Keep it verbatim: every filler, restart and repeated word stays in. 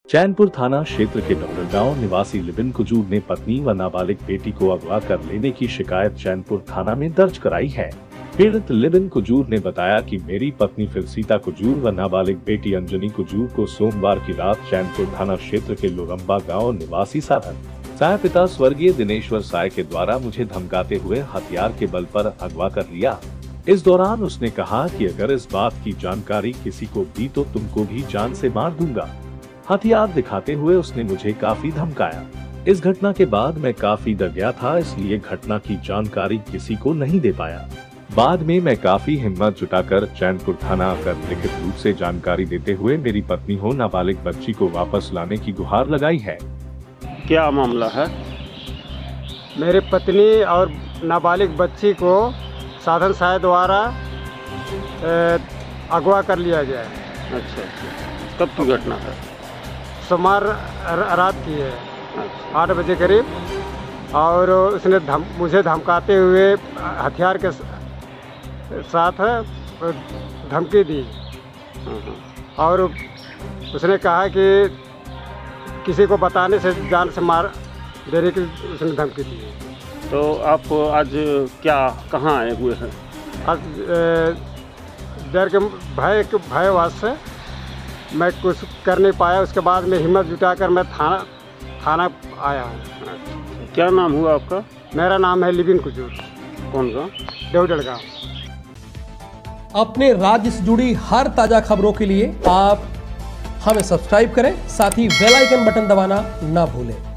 चैनपुर थाना क्षेत्र के डोंगरगांव निवासी लिबिन कुजूर ने पत्नी व नाबालिग बेटी को अगवा कर लेने की शिकायत चैनपुर थाना में दर्ज कराई है। पीड़ित लिबिन कुजूर ने बताया कि मेरी पत्नी फिरसीता कुजूर व नाबालिग बेटी अंजनी कुजूर को सोमवार की रात चैनपुर थाना क्षेत्र के लोरम्बा गाँव निवासी साधन साय पिता स्वर्गीय दिनेश्वर साय के द्वारा मुझे धमकाते हुए हथियार के बल पर अगवा कर लिया। इस दौरान उसने कहा कि अगर इस बात की जानकारी किसी को दी तो तुमको भी जान से मार दूंगा। हथियार दिखाते हुए उसने मुझे काफी धमकाया। इस घटना के बाद मैं काफी डर गया था, इसलिए घटना की जानकारी किसी को नहीं दे पाया। बाद में मैं काफी हिम्मत जुटाकर चैनपुर थाना आकर लिखित रूप से जानकारी देते हुए मेरी पत्नी हो नाबालिग बच्ची को वापस लाने की गुहार लगाई है। क्या मामला है? मेरी पत्नी और नाबालिग बच्ची को साधन साय द्वारा अगवा कर लिया गया है। अच्छा अच्छा, कब की घटना है? सोमवार रात की है, अच्छा। आठ बजे करीब। और उसने धम मुझे धमकाते हुए हथियार के साथ धमकी दी और उसने कहा कि किसी को बताने से जान से मार देने की उसने धमकी दी। तो आप आज क्या कहाँ आए हुए हैं? आज डर के भय के भयवश से मैं कुछ कर नहीं पाया। उसके बाद में हिम्मत जुटाकर मैं थाना थाना आया हूँ। क्या नाम हुआ आपका? मेरा नाम है लिबिन कुजूर। कौन गाँव? देवडलगांव। अपने राज्य से जुड़ी हर ताजा खबरों के लिए आप हमें सब्सक्राइब करें, साथ ही बेल आइकन बटन दबाना ना भूलें।